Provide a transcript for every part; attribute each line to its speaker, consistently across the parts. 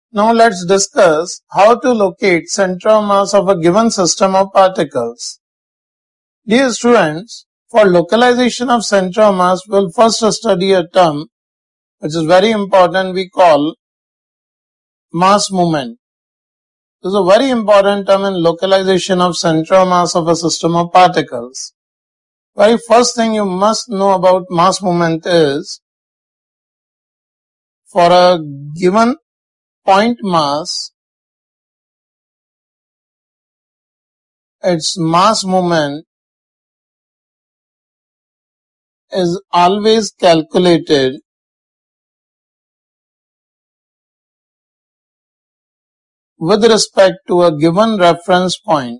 Speaker 1: Now let's discuss how to locate center of mass of a given system of particles. Dear students, for localization of center of mass, we'll first study a term which is very important, we call mass moment. This is a very important term in localization of center of mass of a system of particles. Very first thing you must know about mass moment is, for a given point mass, its mass moment is always calculated with respect to a given reference point.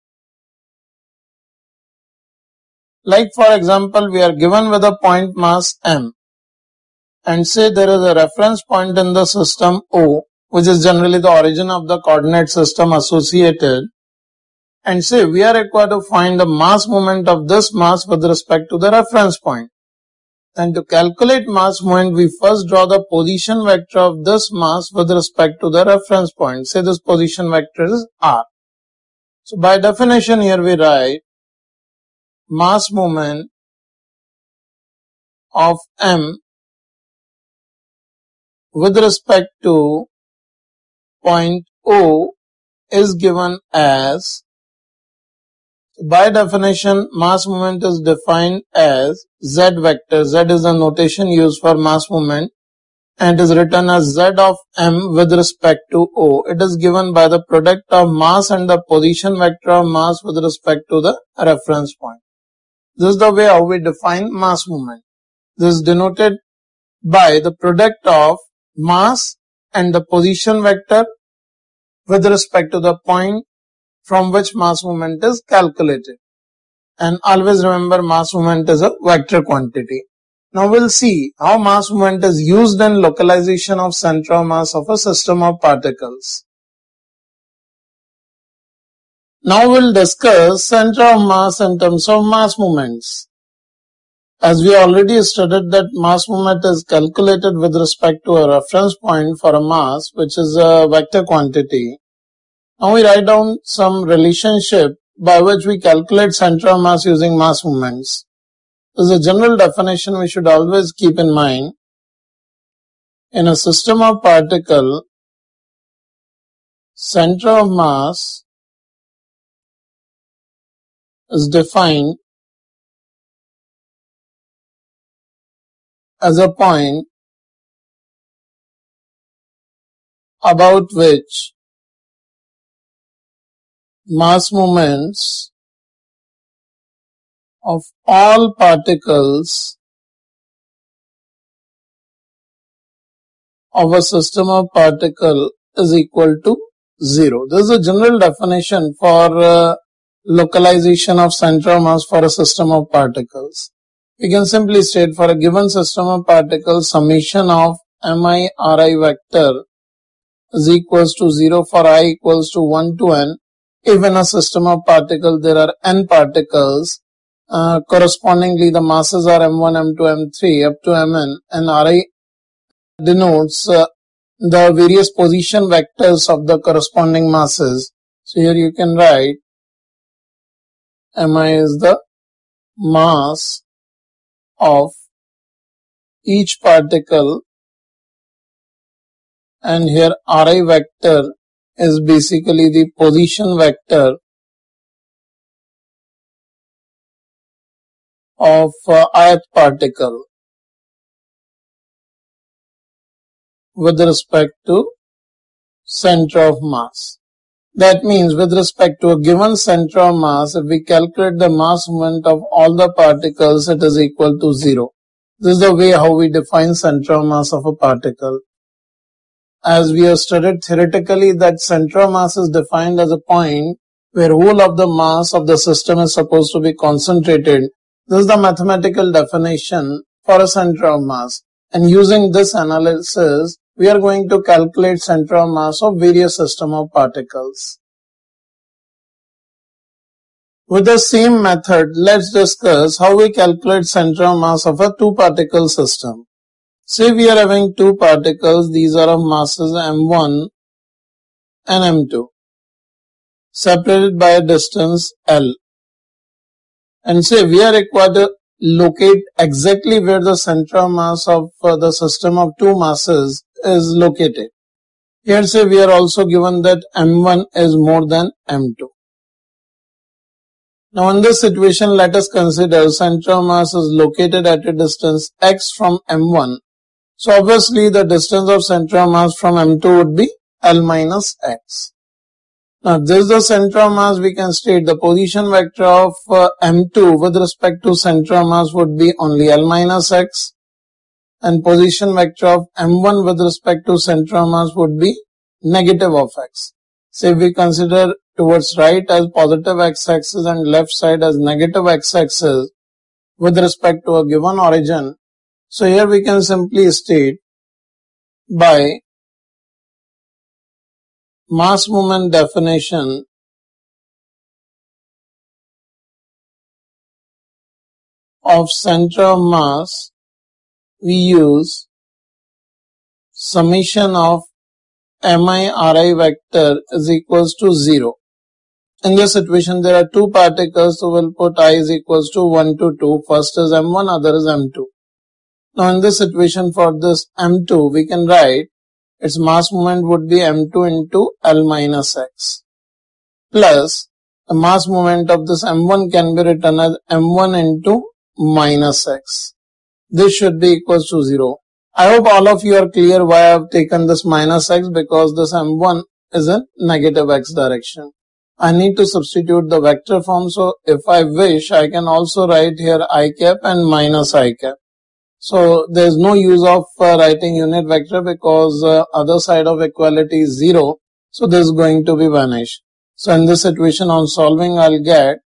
Speaker 1: Like for example, we are given with a point mass m and say there is a reference point in the system O, which is generally the origin of the coordinate system associated, and say we are required to find the mass moment of this mass with respect to the reference point. And to calculate mass moment, we first draw the position vector of this mass with respect to the reference point. Say this position vector is r. So by definition here we write mass moment of m with respect to point O is given as, by definition, mass moment is defined as z vector. Z is the notation used for mass moment and is written as z of m with respect to O. It is given by the product of mass and the position vector of mass with respect to the reference point. This is the way how we define mass moment. This is denoted by the product of mass and the position vector with respect to the point from which mass moment is calculated. And always remember, mass moment is a vector quantity. Now we'll see how mass moment is used in localization of center of mass of a system of particles. Now we'll discuss center of mass in terms of mass moments. As we already studied that mass moment is calculated with respect to a reference point for a mass, which is a vector quantity. Now we write down some relationship by which we calculate center of mass using mass moments. This is a general definition we should always keep in mind. In a system of particle, center of mass is defined as a point about which mass moments of all particles of a system of particle is equal to 0. This is a general definition for localization of center of mass for a system of particles. We can simply state, for a given system of particles, summation of mi ri vector is equals to 0 for I equals to 1 to n. If in a system of particles there are n particles, correspondingly the masses are m1, m2, m3 up to mn, and ri denotes the various position vectors of the corresponding masses. So here you can write mi is the mass of each particle, and here ri vector is basically the position vector of ith particle with respect to center of mass. That means with respect to a given center of mass, if we calculate the mass moment of all the particles, it is equal to 0. This is the way how we define center of mass of a particle. As we have studied theoretically, that center of mass is defined as a point where whole of the mass of the system is supposed to be concentrated. This is the mathematical definition for a center of mass. And using this analysis, we are going to calculate center of mass of various system of particles. With the same method, let's discuss how we calculate center of mass of a two-particle system. Say we are having two particles, these are of masses m1 and M2 separated by a distance L. And say we are required to locate exactly where the center of mass of the system of two masses is located. Here say we are also given that M1 is more than M2. Now in this situation, let us consider center of mass is located at a distance x from M1. So obviously the distance of center of mass from M2 would be L minus x. Now this is the center of mass. We can state the position vector of M2 with respect to center of mass would be only L minus x, and position vector of M1 with respect to center of mass would be negative of x. So if we consider towards right as positive x-axis and left side as negative x-axis with respect to a given origin, so here we can simply state by mass moment definition of center of mass, we use summation of mi ri vector is equals to 0. In this situation, there are two particles, so we'll put I is equals to 1 to 2. First is M1, other is M2. Now in this situation, for this M2, we can write its mass moment would be M2 into L minus x, plus the mass moment of this M1 can be written as M1 into minus x. This should be equals to 0. I hope all of you are clear why I have taken this minus x, because this M1 is in negative x direction. I need to substitute the vector form, so if I wish, I can also write here I cap and minus I cap. So there is no use of writing unit vector, because other side of equality is 0. So this is going to be vanished. So in this situation on solving, I'll get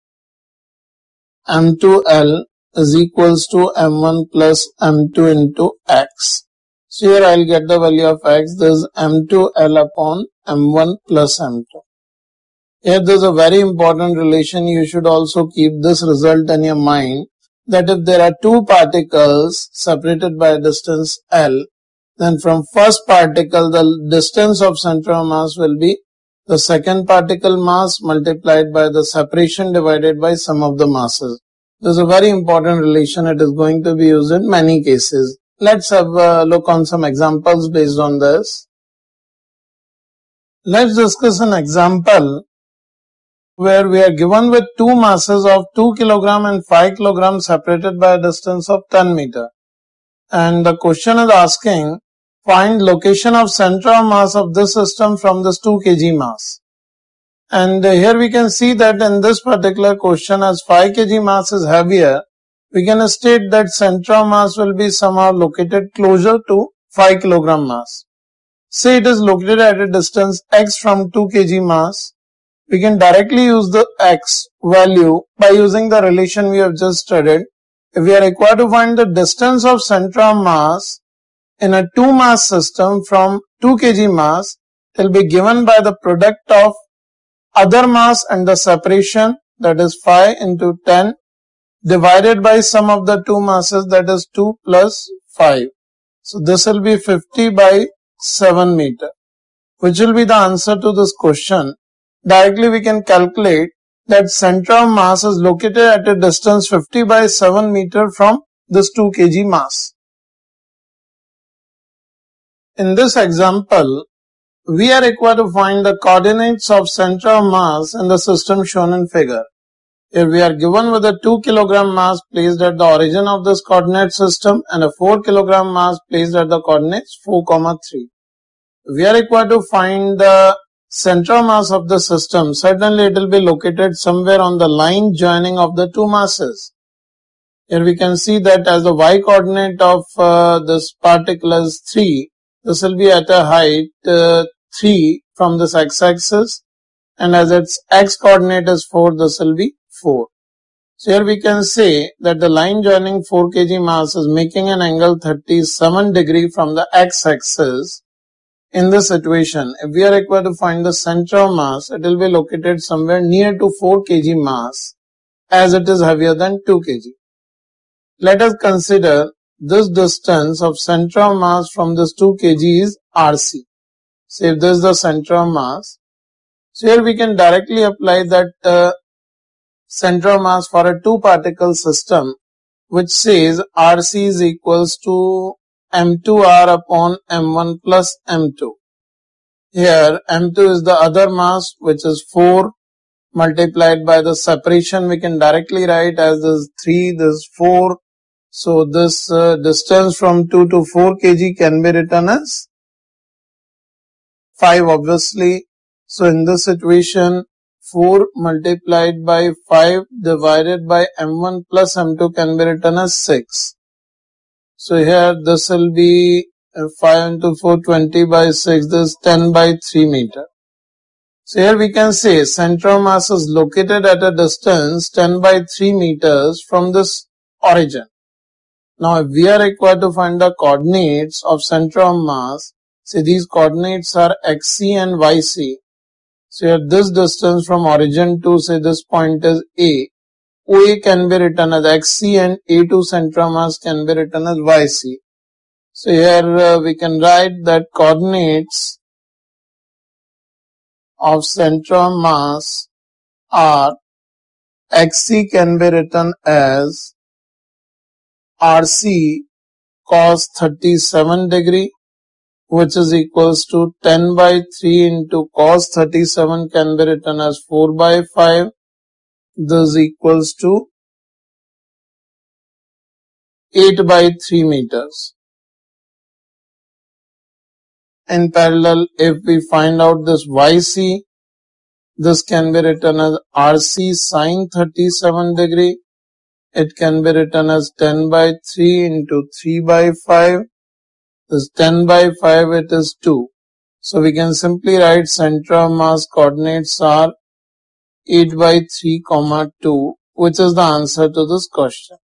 Speaker 1: M2L is equals to M1 plus M2 into x. So here I'll get the value of x. This is M2L upon M1 plus M2. Here there is a very important relation. You should also keep this result in your mind, that if there are two particles separated by a distance L, then from first particle the distance of center of mass will be the second particle mass multiplied by the separation divided by sum of the masses. This is a very important relation. It is going to be used in many cases. Let's have a look on some examples based on this. Let's discuss an example where we are given with two masses of 2 kg and 5 kg separated by a distance of 10 meter. And the question is asking, find location of center of mass of this system from this 2 kg mass. And here we can see that in this particular question, as 5 kg mass is heavier, we can state that center of mass will be somehow located closer to 5 kg mass. Say it is located at a distance x from 2 kg mass. We can directly use the x value by using the relation we have just studied. If we are required to find the distance of center of mass in a 2 mass system from 2 kg mass, it will be given by the product of other mass and the separation, that is 5 into 10, divided by sum of the two masses, that is 2 plus 5. So this will be 50 by 7 meter, which will be the answer to this question. Directly we can calculate that center of mass is located at a distance 50 by 7 meter from this 2 kg mass. In this example, we are required to find the coordinates of center of mass in the system shown in figure. Here we are given with a 2 kg mass placed at the origin of this coordinate system and a 4 kg mass placed at the coordinates 4, 3. We are required to find the center of mass of the system. Certainly it will be located somewhere on the line joining of the two masses. Here we can see that as the y coordinate of this particle is 3, this will be at a height 3 from this x-axis, and as its x coordinate is 4, this will be 4. So here we can say that the line joining 4 kg mass is making an angle 37 degree from the x-axis. In this situation, if we are required to find the center of mass, it will be located somewhere near to 4 kg mass, as it is heavier than 2 kg. Let us consider this distance of center of mass from this 2 kg is RC. So if this is the center of mass, So here we can directly apply that center of mass for a two-particle system, which says RC is equals to M2R upon M1 plus M2. Here M2 is the other mass, which is 4, multiplied by the separation. We can directly write as this 3, this 4. So this distance from 2 to 4 kg can be written as 5 obviously. So in this situation, 4 multiplied by 5 divided by M1 plus M2 can be written as 6. So here this will be 5 into 4, 20 by 6, this is 10 by 3 meter. So here we can say center of mass is located at a distance 10 by 3 meters from this origin. Now if we are required to find the coordinates of center of mass, say these coordinates are xc and yc. So here this distance from origin to say this point is A. OA can be written as xc and A2 center of mass can be written as yc. So here we can write that coordinates of center of mass are xc can be written as RC cos 37 degree, which is equals to 10 by 3 into cos 37 can be written as 4 by 5. This is equals to 8 by 3 meters. In parallel, if we find out this YC, this can be written as RC sin 37 degree. It can be written as 10 by 3 into 3 by 5. This 10 by 5, it is 2. So we can simply write center of mass coordinates are 8 by 3, 2, which is the answer to this question.